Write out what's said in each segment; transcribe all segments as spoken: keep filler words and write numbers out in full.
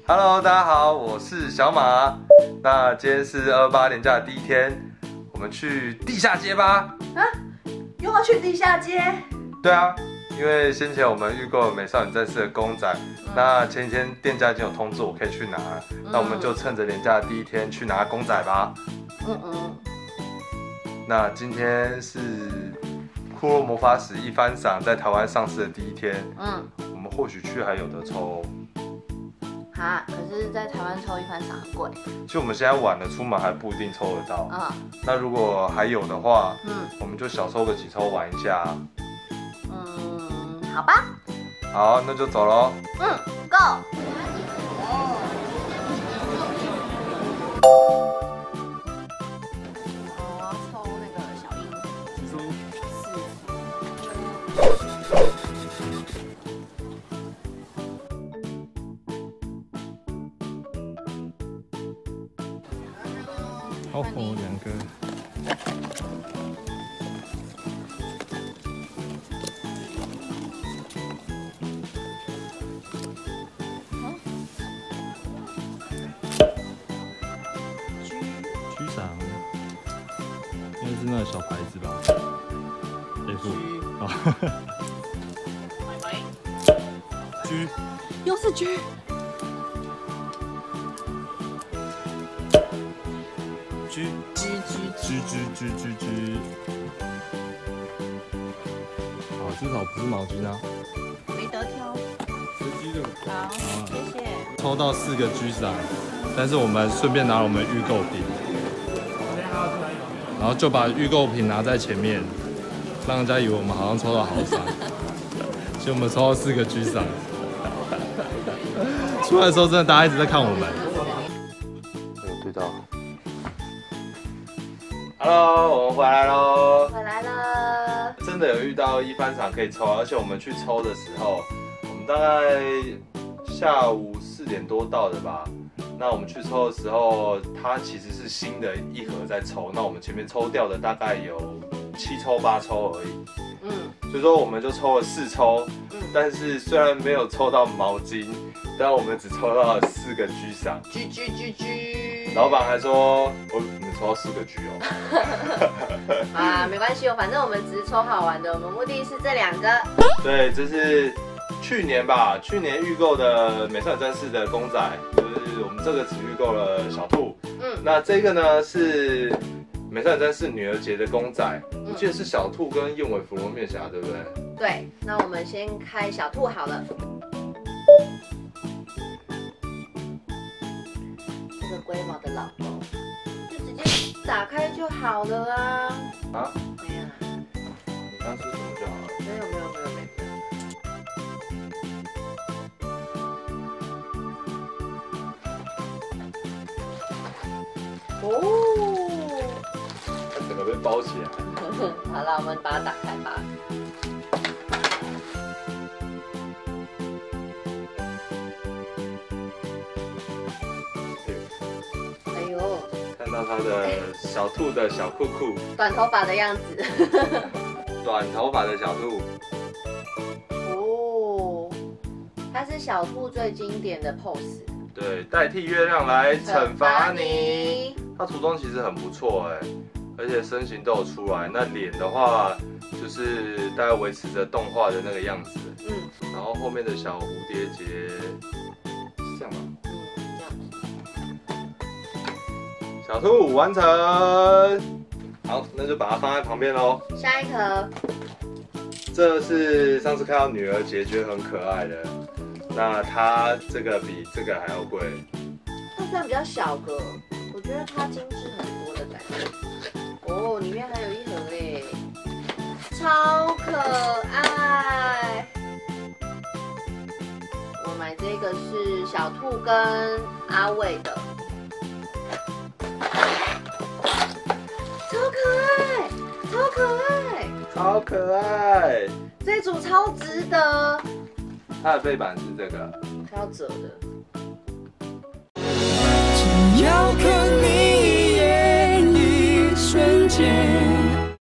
Hello， 大家好，我是小马。那今天是二八连假的第一天，我们去地下街吧。 啊，又要去地下街？ 对啊，因为先前我们预购了美少女战士的公仔，嗯、那前几天店家已经有通知我可以去拿了，嗯、那我们就趁着连假的第一天去拿公仔吧。嗯嗯。那今天是库洛魔法使一番赏在台湾上市的第一天，嗯，我们或许去还有得抽。 哈，可是，在台湾抽一番赏很贵。 其实我们现在晚了，出门还不一定抽得到。嗯，那如果还有的话，嗯，我们就小抽个几抽玩一下。 嗯，好吧。 好，那就走喽。 嗯 ，Go。我要抽那个小樱。几抽？ 好火两个。居赏，应该是那个小牌子吧 ？F 啊。居， 又是居。 居居居居居居居，好，至少不是毛巾啊。 没得挑。 是居的。 好，谢谢。 抽到四个居赏，但是我们顺便拿了我们预购品，然后就把预购品拿在前面，让人家以为我们好像抽到好赏。其实我们抽到四个居赏。出来的时候真的大家一直在看我们。有对到。Hello， 我们回来喽！ 回来了。 真的有遇到一番赏可以抽，而且我们去抽的时候，我们大概下午四点多到的吧。那我们去抽的时候，它其实是新的一盒在抽，那我们前面抽掉的大概有七抽八抽而已。嗯，所以说我们就抽了四抽，嗯，但是虽然没有抽到毛巾，但我们只抽到了四个居赏。 居居居居。 老板还说，我你们抽到四个居哦。 啊，没关系哦，反正我们只是抽好玩的，我们目的是这两个。 对，这是去年吧，去年预购的美少女战士的公仔，就是我们这个只预购了小兔。嗯，那这个呢是美少女战士女儿节的公仔，我记得是小兔跟燕尾服罗面侠，对不对？ 对，那我们先开小兔好了。这个龟毛的老公，就直接打开就好了啊。啊？没有啊。 你刚说什么就好了？ 没有没有没有没有。哦。 它整个被包起来。 好了，我们把它打开吧。 看到它的小兔的小裤裤， 短头发的样子。 短头发的小兔。 哦，它是小兔最经典的 pose。 对，代替月亮来惩罚你。它涂装其实很不错哎，而且身形都有出来。那脸的话，就是大概维持着动画的那个样子。嗯。然后后面的小蝴蝶结是这样吗？小兔完成，好，那就把它放在旁边喽。 下一盒， 这是上次看到女儿节觉得很可爱的，那它这个比这个还要贵。 它虽然比较小个，我觉得它精致很多的感觉。哦，里面还有一盒哎，超可爱。我买这个是小兔跟阿伟的。超可爱，超可爱， 超可爱！ 这组超值得。 它的背板是这个， 它要折的。 只要看你一眼，一瞬间。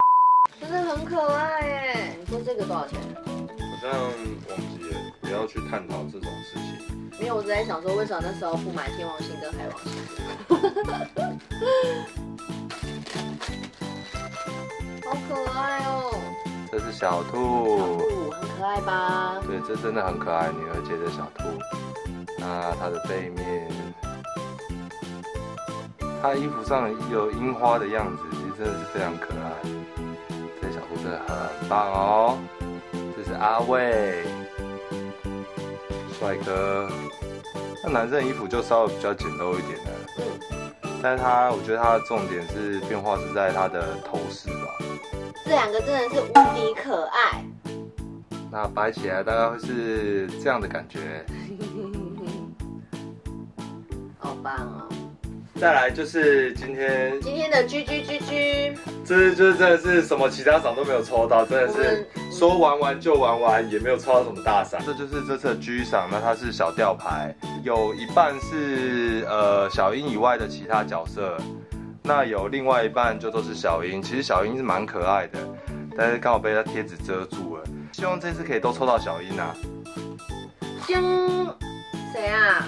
真的很可爱耶！你说这个多少钱？ 好像忘记了，不要去探讨这种事情。 没有，我只在想说，为什么那时候不买天王星跟海王星？好可爱哦！ 这是小小兔， 兔很可爱吧？ 对，这真的很可爱，女儿节的小兔。那它的背面，它衣服上有樱花的样子，其实真的是非常可爱。这小兔真的很棒哦。这是阿卫，帅哥。那男生的衣服就稍微比较简陋一点的， 嗯， 但是他，我觉得他的重点是变化是在他的头饰吧。 这两个真的是无敌可爱。 那摆起来大概会是这样的感觉。 好棒哦！ 再来就是今天， 今天的 G G G G， 这就是真的是什么其他赏都没有抽到，真的是说玩玩就玩玩，也没有抽到什么大赏。这就是这次的 G 赏，那它是小吊牌，有一半是呃小樱以外的其他角色，那有另外一半就都是小樱。其实小樱是蛮可爱的，但是刚好被它贴纸遮住了。希望这次可以都抽到小樱啊！ 香，谁啊？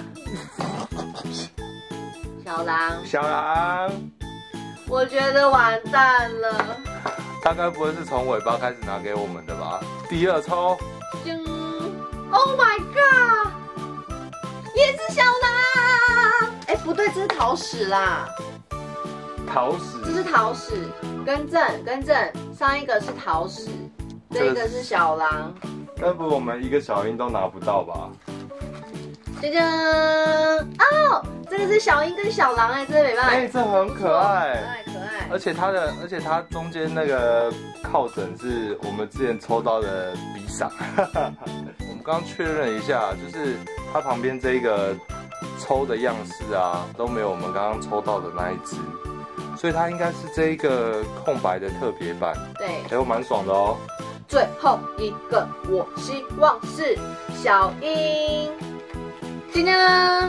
小狼， 小狼， 我觉得完蛋了。 他该不会是从尾巴开始拿给我们的吧？第二抽， 香 ，Oh my god， 也是小狼。哎，不对，这是桃矢啦。 桃矢， 这是桃矢，更正更正，上一个是桃矢，这个是小狼。 该不会我们一个小樱都拿不到吧？ 锵锵，哦，这个是小樱跟小狼哎，这个没办法。 哎，这很可爱， 可爱可爱。 而且它的，而且它中间那个靠枕是我们之前抽到的笔赏。我们刚刚确认一下，就是它旁边这一个抽的样式啊，都没有我们刚刚抽到的那一只，所以它应该是这一个空白的特别版。 对， 哎，我蛮爽的哦。 最后一个，我希望是小樱。今天呢？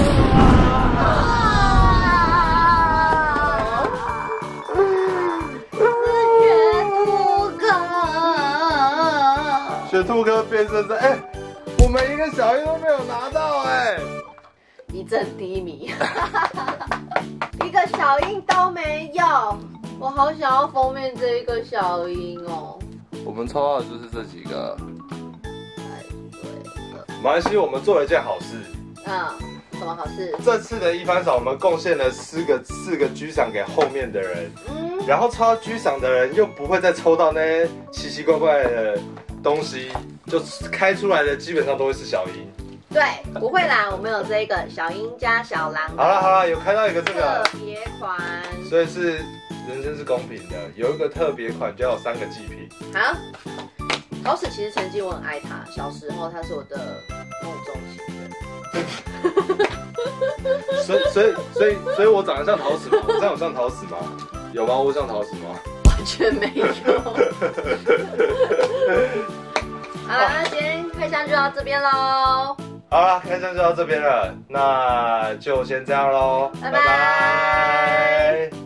是兔哥， 雪兔哥变身在，哎，我们一个小樱都没有拿到哎， 一阵低迷，一个小樱都没有，我好想要封面这一个小樱哦。 我们抽到的就是这几个， 太对了， 没关系，我们做了一件好事。 嗯，什么好事？ 这次的一番赏，我们贡献了四个四个居赏给后面的人， 嗯， 然后抽到居赏的人又不会再抽到那些奇奇怪怪的东西，就开出来的基本上都会是小樱。 对，不会啦，我们有这个小樱加小狼。 好了好了，有开到一个这个特别款， 所以是人生是公平的，有一个特别款就要有三个祭品。 好。桃矢其实曾经我很爱他，小时候他是我的梦中情人。 所以所以所以所以我长得像桃矢吗？我这样有像桃矢吗？有吗？我像桃矢吗？ 完全没有。好了，那今天开箱就到这边喽。 好了，开箱就到这边了，那就先这样喽， 拜拜。